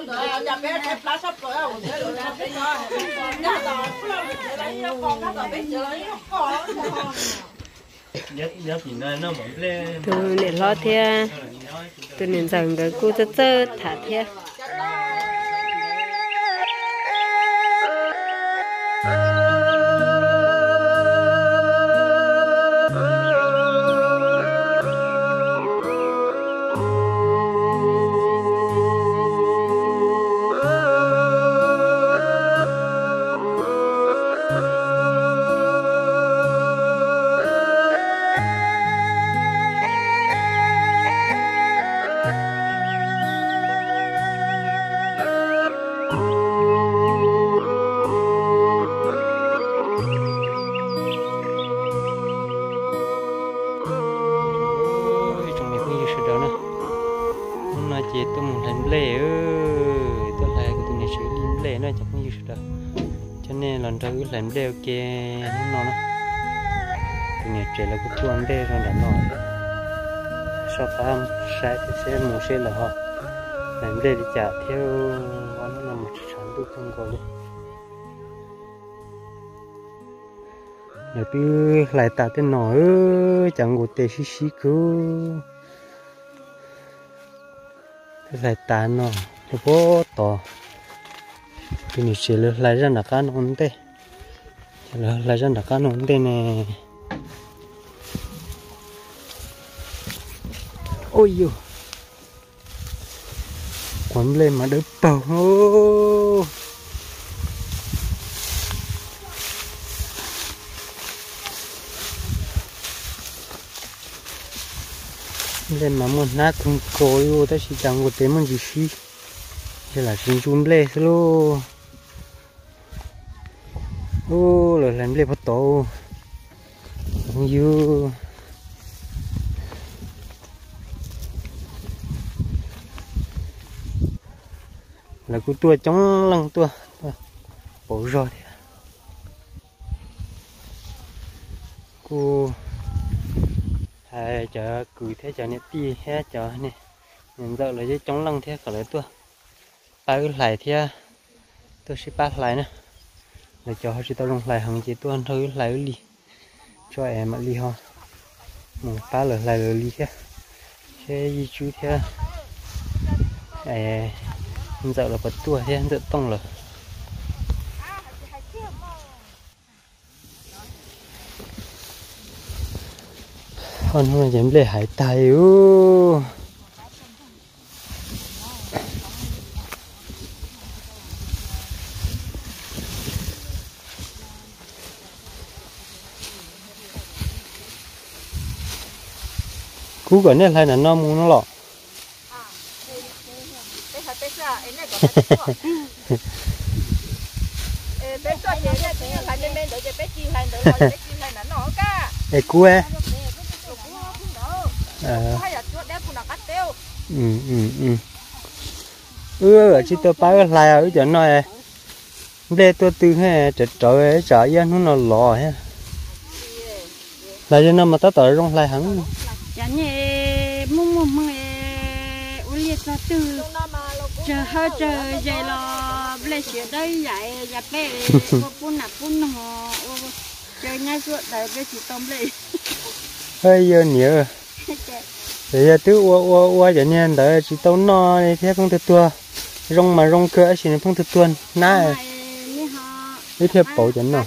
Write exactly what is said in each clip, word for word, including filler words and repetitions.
từ để lo theo từ nền rằng cái cô rất rất thả theo tôi muốn làm lễ ơi tôi lại của tôi này xử lý lễ nó chẳng như được cho nên lần sau cứ làm lễ kia nó nó tôi này trẻ là cái tuần đây rồi đã nói sau đó sai thì sẽ mua xe là họ làm lễ thì trả theo nó là một sản tôi không có luôn nếu cứ lại tạo tên nói chẳng có tệ xí xí cứ lại tàn nó nó có to cái này chỉ là lại ra là cá nón thế là lại ra là cá nón thế này ôi yo quấn lên mà đỡ bầu lên mà muốn nát không coi vô ta chỉ chẳng có tên mình gì xí thế là xin zoom lên luôn ô là làm lên bắt tổ không yêu là cô tua chống lăng tua bỏ rồi cô chợ cử thế chợ này ti hết chợ này nhìn giờ là cái chống lăng thế khỏi lấy tua ba cái lại thế tôi sẽ bắt lại nữa để cho họ chỉ tao lông lại hàng chỉ tôi ăn thôi lại ly cho em mà ly ho một ba lửa lại ly thế thế gì chú thế à giờ là bật tua thế giờ tông rồi con hôm nay dám để hải tài ư cú cái này là nó mua nó lọ ê cú e à ừ ừ ừ ừ chỉ tôi bán lại ở chỗ này đây tôi từ hay trời trời trời ra nó nó lò ha là cho nó mà tới tới trong lại hẳn chẳng nhẹ mông mông mông ủa liệt ra từ chờ hơi chờ vậy là lấy chuyện đây vậy giờ bé phun nạp phun nó chơi ngay suốt đời cái chỉ tôm lấy hơi giờ nhiều bây giờ tứ ua ua ua cho nên đợi chỉ tao no thế không được tua rong mà rong cửa chỉ không được tuôn na cái thiệp bảo cho nó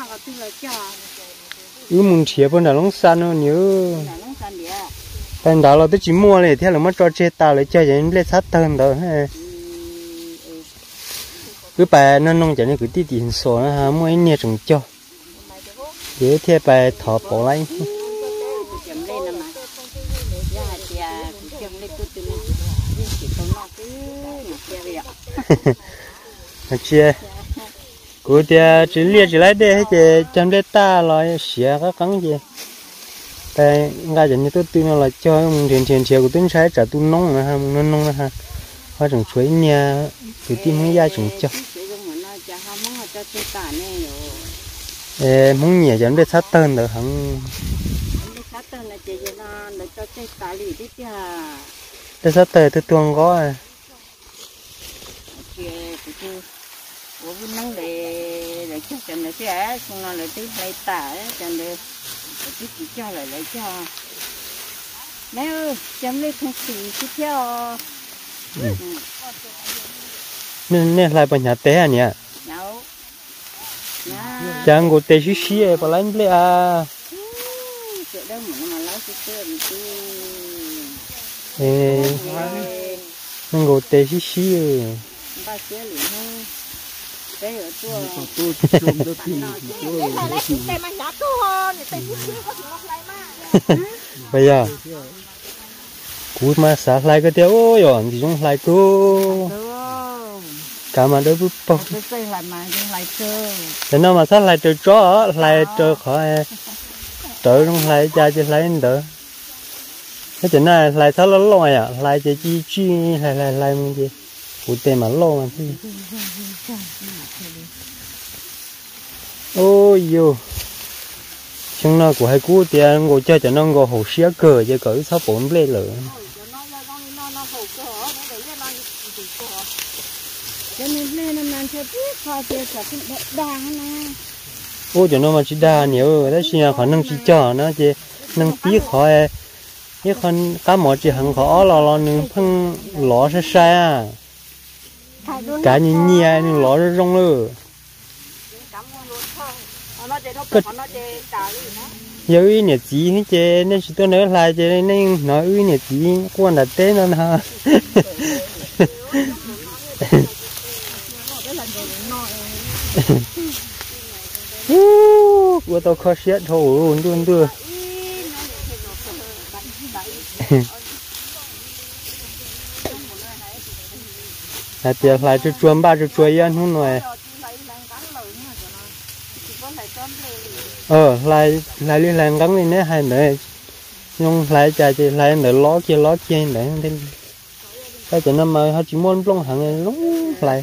cứ muốn chia bên nào lông san nó nhớ bên đó là tôi chỉ mua này thế là mất cho chơi tao lại chơi vậy lên sát thân đó cứ bài nó nông cho nên cứ tí tí hình sổ nó ha mua nhiều trồng cho để theo bài thọ bỏ lại chia cô tia chỉ liệt chỉ lấy để hết chăm để ta rồi xẻ các cắn gì tại ngay giờ như tôi tin là cho tiền tiền chiều của tôi sai trả tôi nông nữa ha nông nông ha hoa trồng chuối nha từ tim không ra trồng cho muốn nhẹ chăm để sát tên được hẳn để sát tên tôi tuôn có cứ của vun nắng để để cho chân nó sẽ xong nó lại tí lấy tả chân để tí chỉ cho lại lấy cho mẹ ơi chấm lấy không xì xí theo nên nên lại bằng nhà té à nhỉ nấu chẳng có té xí xí ấy bà lấy lấy à chỗ đâu mà mà lấy xí xí thì ê nên có té xí xí ba xí liền thôi cái ở chỗ tôi trồng được thì tôi lấy thì cái mà nhát cô hơn thì xí xí có gì ngọc lại mà bây giờ cú mà xả lại cái tiêu ôi rồi thì chúng lại cô cả mà đỡ bút bông cái lại mà chúng lại cơ thế nào mà xả lại trời chó lại trời khỏi trời chúng lại cha chỉ lại đỡ cái chuyện này lại xả nó lôi à lại chỉ chi chi lại lại lại mình gì cú tên mà lôi mà gì ôi yo chúng nó của hai cú tiền ngồi chơi cho nó ngồi hồ xía cờ chơi cỡ sáu bốn lên lửa cho nên lên năm nay chơi biết coi chơi cả cái đàng nè ôi cho nó mà chỉ đa nhiều đấy chỉ là khả năng chỉ cho nó chỉ năng tí khỏi cái con cá mỏ chỉ hàng khó lo lo nương phân lỏ sẽ sai à cả nhìn nhẹ nương lỏ nó rong lơ giờ ý nhật gì hết chứ nên chỉ tôi nói lại chứ nên nói ý nhật gì quan đặt tên nó ha của tôi khó xét thôi luôn luôn là tiền lại cho chuồn ba cho chuồn ăn không nói ờ lại lại đi làm gắn đi nè hai nữa nhưng lại chạy thì lại nữa ló kia ló kia nữa nên cái chuyện nó mà họ chỉ muốn lông hàng lúc lại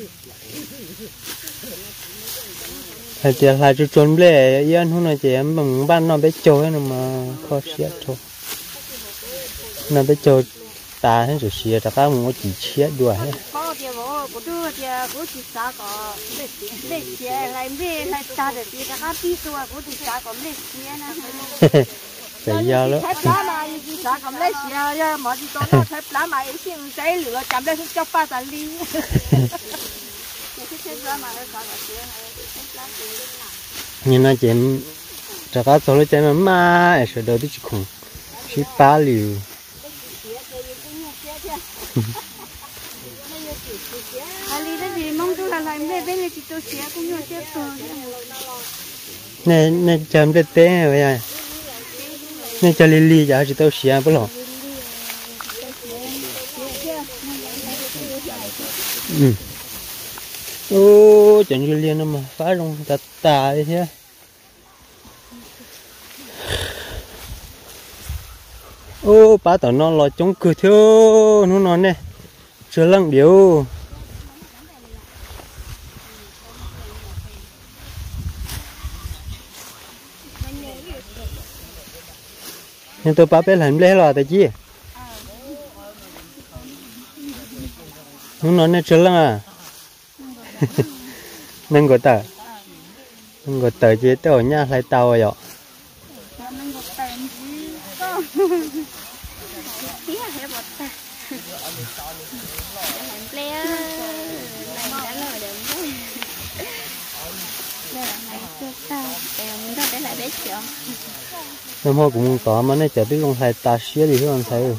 hay tiền lại cho chuồn lệ ăn không nói chị em bằng ban nó bé trôi nó mà khó xét thôi nó bé trôi ta hết rồi xìa ta có một chỉ chết đuổi hết có thì có có đưa thì có chỉ sao có lấy lấy xìa lại mê lại ta để thì ta có biết rồi có chỉ sao có lấy xìa nè phải giờ đó thấy lá mà chỉ sao có lấy xìa ya mà chỉ có nó thấy lá mà xin giấy lửa chạm đây cho ba tờ ly nhưng nó chỉ ta có số lượng mà mà ở số đầu thì chỉ khủng chỉ ba liều nè nè chấm được té rồi à nè cho lily giờ chỉ tao xia bớt rồi ừ ô chẳng lily nó mà phá rong tà tà đấy chứ ô bà tao nó lo chống cửa thiếu nó nói nè chưa lăng điều nhưng tôi bà bé làm lẽ rồi tại chi nó nói nè chưa lăng à nâng gọi tờ nâng gọi tờ chứ tao nhà lại tao rồi năm hôm cũng có mà này chả biết con thầy ta xía gì hơn thầy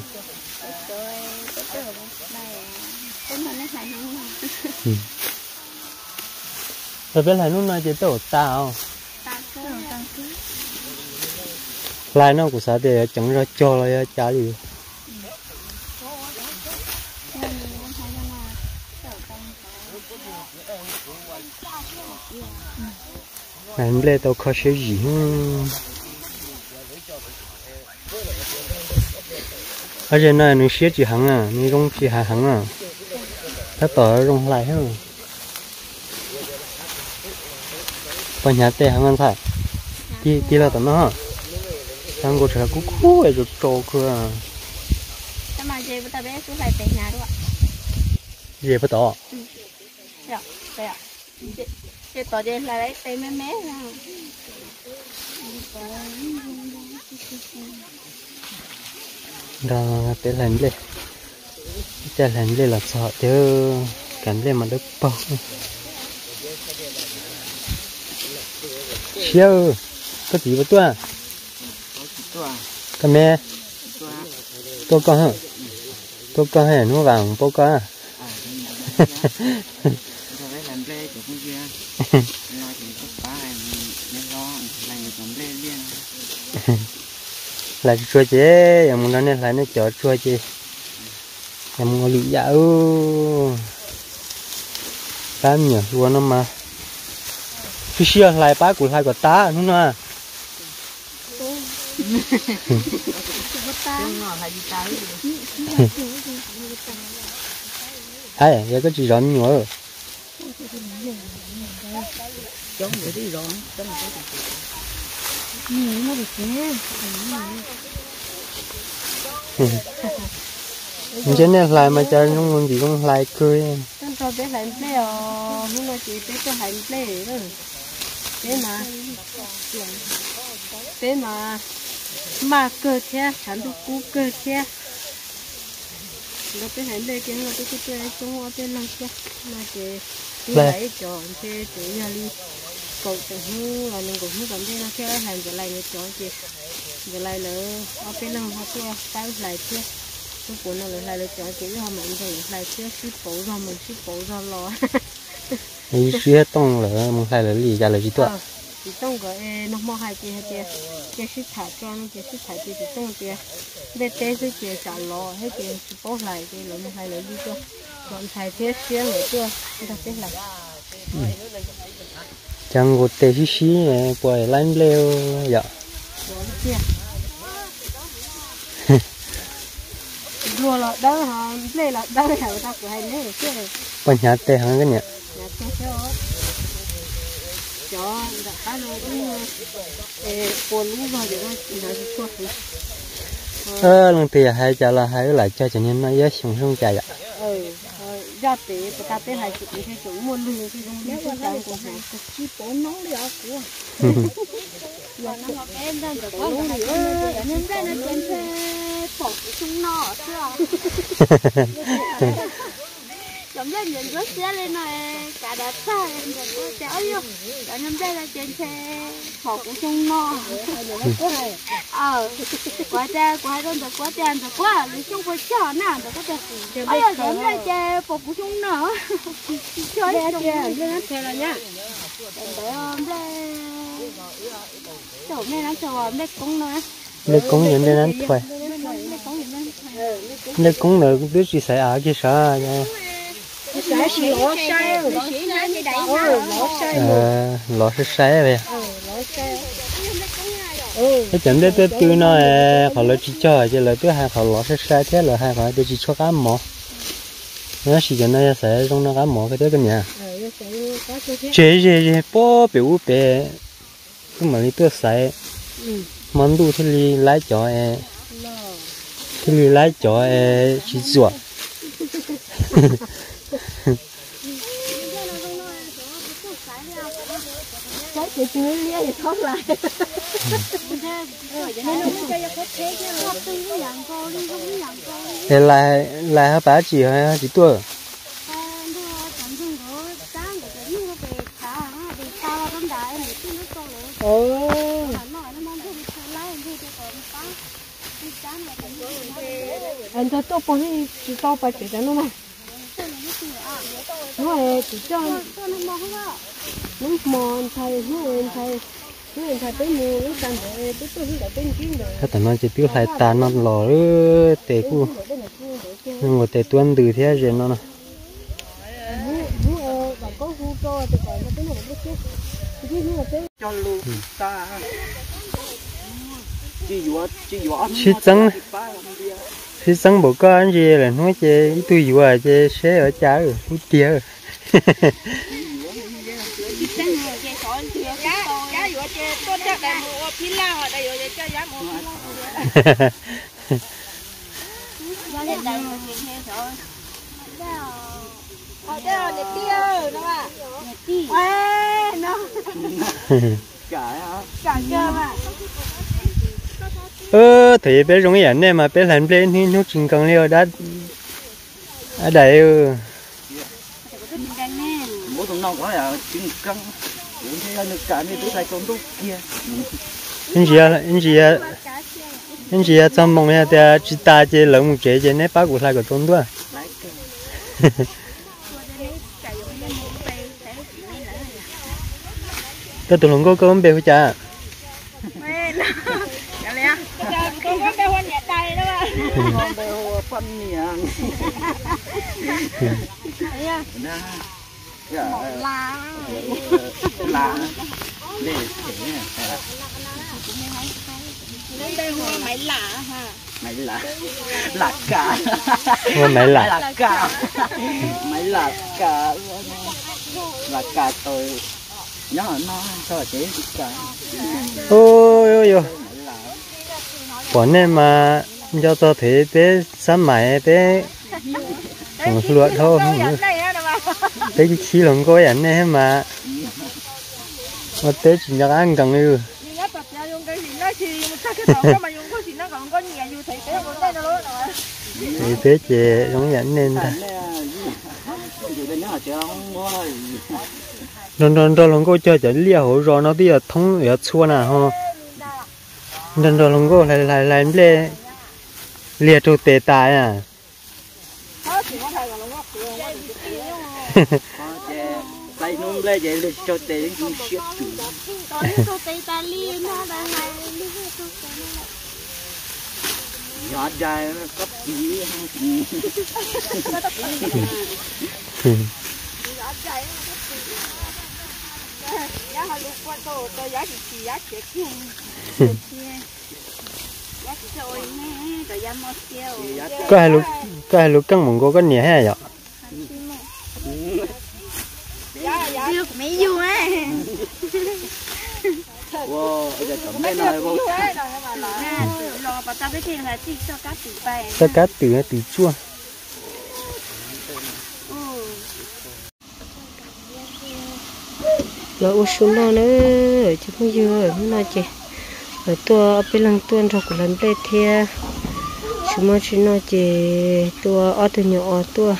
rồi biết là lúc này chỉ tổ tao lại nó cũng sao để chẳng ra cho lại trả gì anh lên tao khó xử gì ở trên này nó xé chỉ hàng à nó rong chỉ hàng hàng à它tỏ rong lại hết rồi còn nhà tè hàng ăn phải đi đi là tao nó hàng của trẻ cú cú ấy rồi trâu cơ à mà gì bây giờ bé xuống lại tè nhà đúng không gì phải tỏ dạ đây ạ cái tỏ đây là đấy tay mé mé ra đó để làm lên để làm lên là sợ chứ cảnh lên mà được bao siêu có gì vậy tua cái mẹ tôi con hả tôi con hả nó vàng tôi con à là chua chế em muốn nói nên là nó chở chua chế em muốn lụi dạo tám nhiều chua nó mà cứ xưa lại bá của hai quả tá đúng không ai vậy có gì rộn nhiều rồi giống người đi rộn giống người nó được thế cho nên lại mà chơi nó muốn gì cũng lại cười con cho bé lại bé ờ muốn nói chị bé cho hành bé rồi bé mà bé mà mà cơ thế chẳng được cú cơ thế nó bé hành bé cái nó cái cái cái trong hoa bé lăng thế mà chị chị lấy chọn thế chị nhà đi cậu tự hú là mình cũng hú cảm thấy nó cái hành cái này nó chọn chị cái này nữa ở bên lăng hoa tua tao lại thế cái cuốn nó lại là chọn chị ho mình thì lại thế ship bộ ra mình ship bộ ra lo đi xuyên tông là mình hay là gì ra là gì thôi chỉ tông cái nó mua hai chị hai chị cái ship thả cho nó cái ship thả chị chỉ tông chị để té cái chị trả lo hết chị ship bộ lại thì nó hay là gì thôi còn thay thế xuyên nữa chưa người ta thế lại chẳng có tê xí xí này quay lăn leo dạ đùa là đỡ hả lê là đỡ hả ta của hai lê chứ còn nhà tê hàng cái nhỉ nhà tê chứ cho đã cá nó cũng buồn lú vào để nó nó chua ờ lần thì hai cha là hai lại cho cho nên nó dễ sống sống chạy ạ ừ ra tế ta tế hai chục cái chỗ mua lư thì không biết quan trọng của hai cái chi bố nóng đi ở của giờ nó học em đang được có cái này nên ra nó trên xe phổ chúng nó chưa giống như nhìn rất xe lên này cả đã xa em rồi có chở vô cả năm đây là trên xe phổ của chúng nó ờ quá cha quá đơn rồi quá cha rồi quá lấy chung với chở nào rồi có thể bây giờ giống như xe phổ của chúng nó chơi chơi chơi chơi là nhá để ôm đây chỗ này nó chờ đây cũng nữa đây cũng những đây nó thôi đây cũng nữa cũng biết gì xảy ra chứ sao nha cái gì lỗ sai rồi ờ lỗ sẽ sai vậy cái chuyện đấy tôi tôi nói họ lấy chỉ cho chứ là tôi hai họ lỗ sẽ sai thế là hai họ tôi chỉ cho cá mỏ nó chỉ cho nó sẽ trong nó cá mỏ cái đấy cái nhà chế chế chế bố biểu bề cái mà đi tôi sai món đồ thì đi lái chó e thì đi lái chó e chỉ ruột cái chú lia thì thoát lại thế lại lại hai bà chị hay chị tuổi anh ta tôi bỏ đi chỉ tao phải chỉ cho nó mà nó là chỉ cho nó mòn thầy nó thầy nó thầy tới mua nó cần để tới tôi lại tới kiếm rồi ถ้าแต่มันจะtiêu lại tàn nó lò ư tệ cu nhưng mà tệ tuân từ thế rồi nó nè cho luôn ta chỉ dọa chỉ dọa chỉ trắng chỉ trắng bộ con gì là nói chơi tôi dọa chơi xe ở trái rồi hút tia ở đây là để tiêu đó mà ê nó cả hả cả chưa mà ơ thì bé giống như này mà bé làm lên thì nó chừng cần liều đã ở đây ừ bố thằng nào quá là chừng căng uống thế là nước cả như tôi thấy con tốt kia anh chị à anh chị à anh chị à trong mong nha thì chỉ ta chỉ lớn một chế chế này bác của lại của tôi thôi tôi tụi nó có con bé phải chả con có cái hoa nhẹ đầy đó mà con béo phân miệng nè là là để thế này đây hoa máy lạ ha mày là là cả mà mày là là cả mày là cả là cả tôi nhớ nó cho chế cả ôi ôi ôi bọn em mà cho tôi thấy bé sắm mày bé còn luộc thôi bé cái chi lòng coi ảnh này mà mà bé chỉ nhắc ăn cần yêu thì bé chè giống ảnh nên ta nên nên đó lòng cô chơi chơi lia hổ rồi nó bây giờ thông ở chua nè ha nên đó lòng cô lại lại lại lia lia trâu tê tài à tay nung lên vậy cho tê cũng shit chủ nhỏ dài nó cấp gì giá họ lúc qua tôi tôi giá chỉ chỉ giá chết kia giá trôi nè rồi giá mót kêu có hai lúc có hai lúc căng mông cô có nhẹ hay vậy giá giá của mấy du á wow giờ chấm đây này vô lo bà ta biết thêm là chỉ cho cá tử bay cho cá tử tử chua là u xuống đó nữa chứ không dưa không nói chị ở tua bên lăng tuôn rồi của lần đây thì chúng mà chỉ nói chị tua ở từ nhỏ tua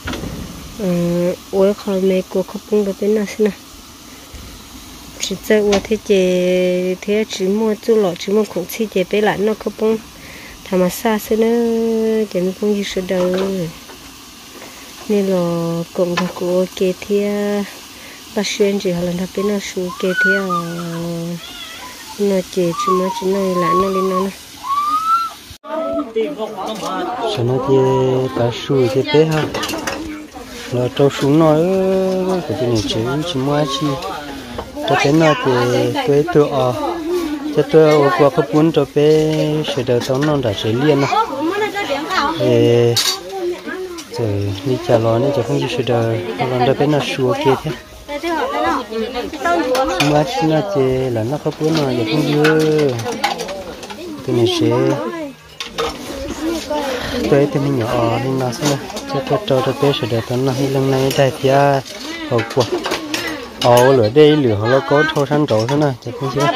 ôi khỏi mẹ của không bung được bên nào xin chỉ chơi ua thế chị thế chỉ mua chú lọ chỉ mua cũng chỉ chị bé lại nó không bung thà mà xa xưa nữa chị mình không gì sợ đâu nên là cũng là của kia thì bà xuyên chỉ là thằng bên nó xuống kia thì nó chỉ chỉ mà chỉ nói lại nó lên nó cho nó thì bà xui thì bé ha là trâu xuống nó cái gì này chỉ chỉ mua chi cho cái nó thì tôi tôi ở cho tôi ở qua khắp bốn cho bé sẽ đầu tao nó đã sẽ liên nó thì rồi đi chả lo nữa chứ không chỉ sẽ đầu làm cho bé nó xua kia thế mà chỉ nó chỉ là nó khắp bốn nó giờ không dư cái này sẽ tôi thì mình nhỏ nên nó sẽ cho tôi cho tôi bé sẽ đầu tao nó hay lần này đại thì hậu quả ồ lửa đây lửa nó có thô săn trổ thế này chắc không chứ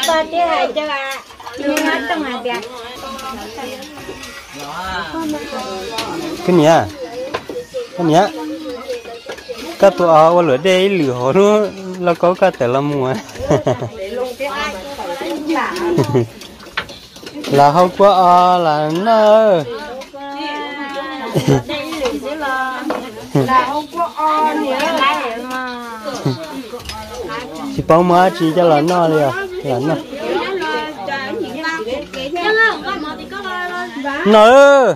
cái nhỉ cái nhỉ các tụi ồ lửa đây lửa nó nó có cả tờ lâm mùa là không có ồ là nó là không có on nữa lại mà chỉ bao má chỉ cho là nó đi à là nó nó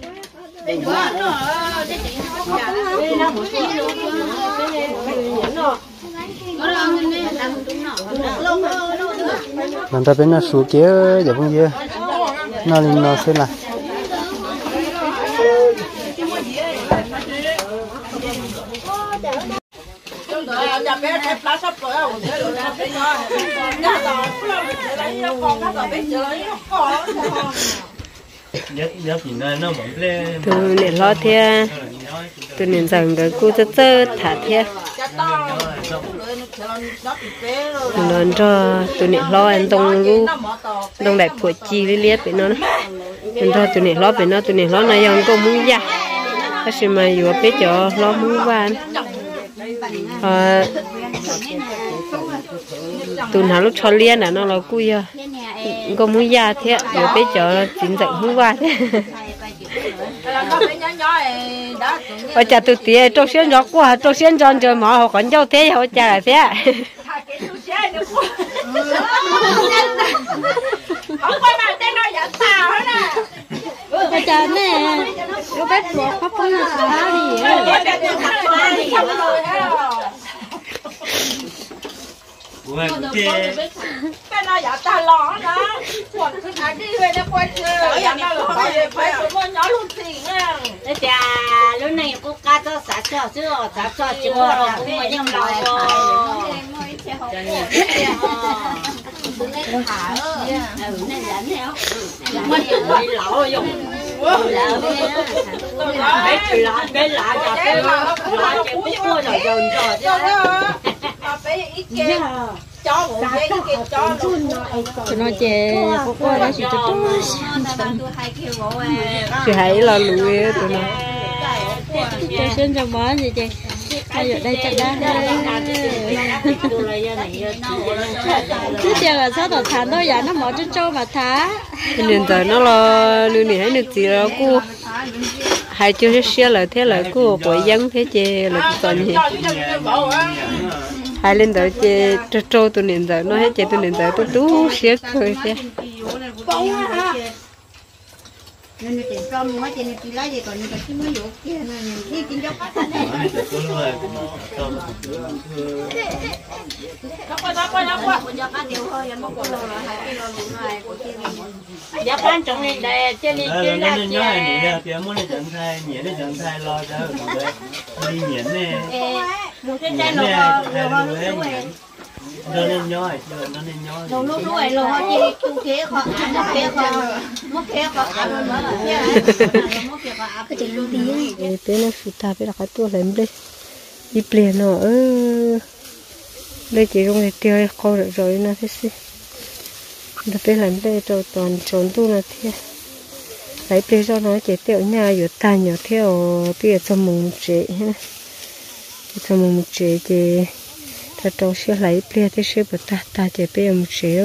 làm ta bên nó xuống kia giờ không dưa nó nó sẽ là tụi này lo thế tụi này rằng rồi cô cho chơi thả thế lần cho tụi này lo anh đông lu đông đại phổi chi li liệt vậy nó lần cho tụi này lo vậy nó tụi này lo nàyยังcó muốn ra cái gì mà vừa biết cho lo muốn van à tụi nào lúc cho liên là nó là cùi à có muốn ra thế vừa biết cho chính dạng muốn van thế ở nhà tụi tía trâu xiên gió qua trâu xiên giòn rồi mà họ còn giàu thế họ trả lại thế bây giờ nè có bếp bột có phải là sao gì cái nó giả ta lo đó, quần cứ thả đi về nó quay chơi, giả nó lo phải phải tụi nó nhỏ luôn tiền á. đấy chà lúc này cô cá cho xả cho chứ xả cho chứ mà cũng mà nhưng mà lẩu dùng cái lạ cái lạ chả cái lạ cái cua rồi dồn rồi chứ mà phải ít kia cho một cái kia cho cho nó chè có qua đó chỉ cho chị hãy lo lùi tụi nó cho xin cho bó gì chị ai ở đây chắc đã chứ giờ là sao tao thả nó vậy nó mở trên trâu mà thả nên giờ nó lo lùi này hay được gì đó cô hai chưa xe lại thế là cô bội dân thế chê là còn gì hai lên tới chê trâu trâu tụi nên giờ nó hết chê tụi nên giờ tôi tú xe cười xe nên nó tiền trong mấy tiền tiền lấy gì còn những cái mới dụ kia này đi tiền dốc hết này nó qua nó qua nó qua dốc hết điều thôi giờ một kilo rồi hai kilo luôn này của kia dốc quan trọng này đây chơi đi chơi là chơi nhớ thì muốn đi chẳng thay nhớ đi chẳng thay lo cho đi nhện nè một cái chai lô lô lô nó nên nhói nó nên nhói lô lô lô lô họ chỉ chú kia họ ăn nó kia họ mất kia họ ăn nó là mất kia họ ăn cái gì luôn đi bên nó phụ ta bên là cái tua lên đây đi plea nó ơ đây chỉ dùng để tiêu câu rồi rồi nó thế gì nó bên làm đây rồi toàn trốn tu là thế lấy plea cho nó chỉ tiêu nhà ở ta nhỏ theo bây giờ cho mùng chế cho mùng chế thì ta trâu sẽ lấy plea thế sẽ bật ta ta chỉ bây giờ mùng chế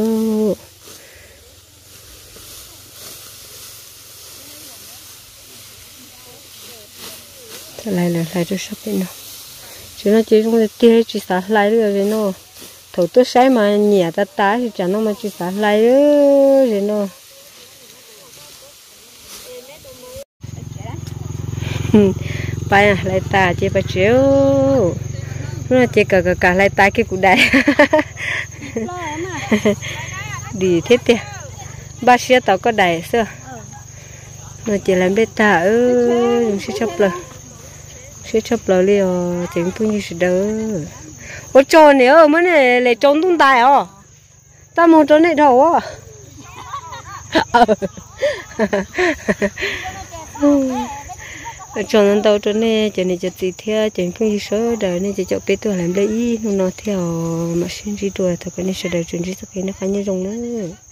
lại lại lại cho sắp bên nó chứ nó chỉ trong cái tia chỉ xả lại được rồi nó thầu tôi sai mà nhẹ ta tá thì chẳng nó mà chỉ xả lại rồi nó bài à lại ta chỉ phải chiếu nó chỉ cả cả cả lại ta cái cụ đại đi thế tiệt ba xe tàu có đại xưa nó chỉ làm bê ta ơ dùng xe chấp lời sẽ chấp lời liền tiếng phun như thế đó, ở chỗ này ở mấy này lại trốn tung tài à, ta muốn trốn này đâu à, ở chỗนั้นđâu trốn này chỗ này chỗ gì theo tiếng phun như thế đó này chỗ chỗ bé tuổi làm đấy nó nó theo mà xin gì tuổi thôi cái này sẽ đời chuyện gì sao cái nó khá như rồng nữa.